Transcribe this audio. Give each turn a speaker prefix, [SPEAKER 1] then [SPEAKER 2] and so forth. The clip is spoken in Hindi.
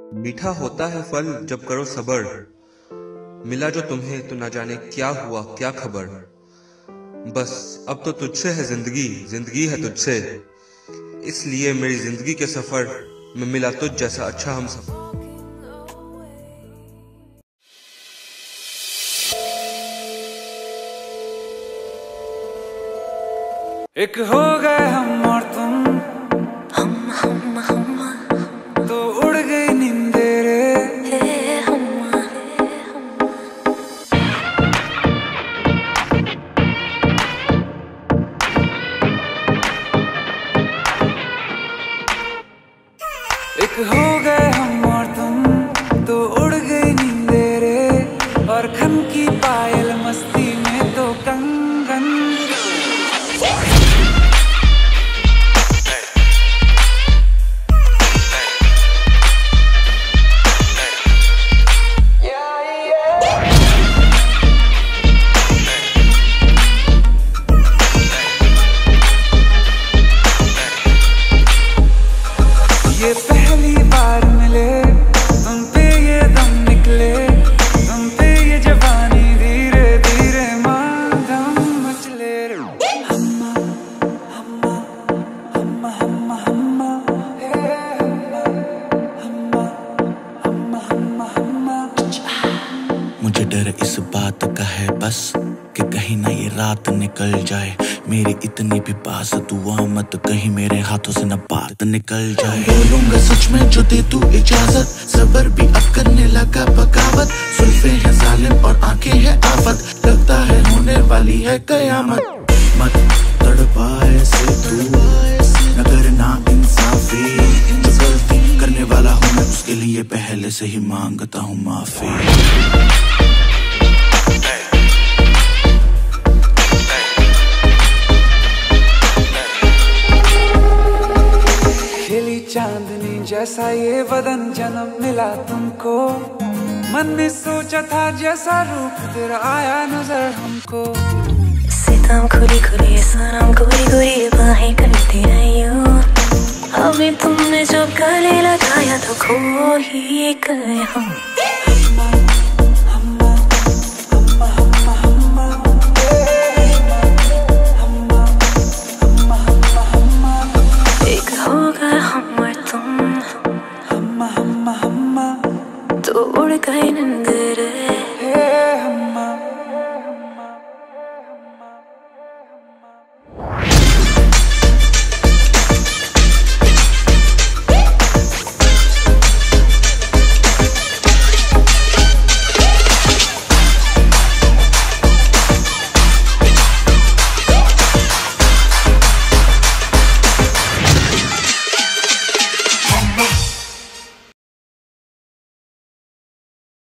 [SPEAKER 1] मीठा होता है फल जब करो सबर, मिला जो तुम्हें तो ना जाने क्या हुआ क्या खबर। बस अब तो तुझसे है जिंदगी, जिंदगी है तुझसे, इसलिए मेरी जिंदगी के सफर में मिला तुझ जैसा अच्छा हम सफर।
[SPEAKER 2] एक हो गए हम और तुम, हम तो उड़ गई नींदे रे। एक हो गए हम और तुम तो उड़ गई नींदे रे, और खन की पायल मस्ती में तो कंगन। ये पहली बार मिले, तुम पे ये दम निकले, तुम पे ये जवानी धीरे धीरे मांगम मचले रे। हम्मा हम्मा हम्मा हम्मा हम्मा हम्मा हम्मा हम्मा हम्मा।
[SPEAKER 3] मुझे डर इस बात का है बस कि कहीं ना ये रात निकल जाए, मेरी इतनी भी पास दुआ मत कहीं मेरे हाथों से न बात निकल जाए। बोलूंगा सच में जो दे तू इजाजत, सबर भी अब करने लगा बगावत। सुल्फे हैं जालिम और आंखें हैं आफत, लगता है होने वाली है कयामत। मत तड़पाए से तू न करना इंसाफी, जो गलती करने वाला हूँ मैं उसके लिए पहले से ही मांगता हूँ माफी।
[SPEAKER 2] चांदनी जैसा ये बदन जन्म मिला तुमको, मन में सोचा था जैसा रूप तेरा आया नजर हमको।
[SPEAKER 4] सितम खुली खुली सनम गोरी गोरी बाहें करती रही हो, अभी तुमने जब गले लगाया तो खो ही गए हम।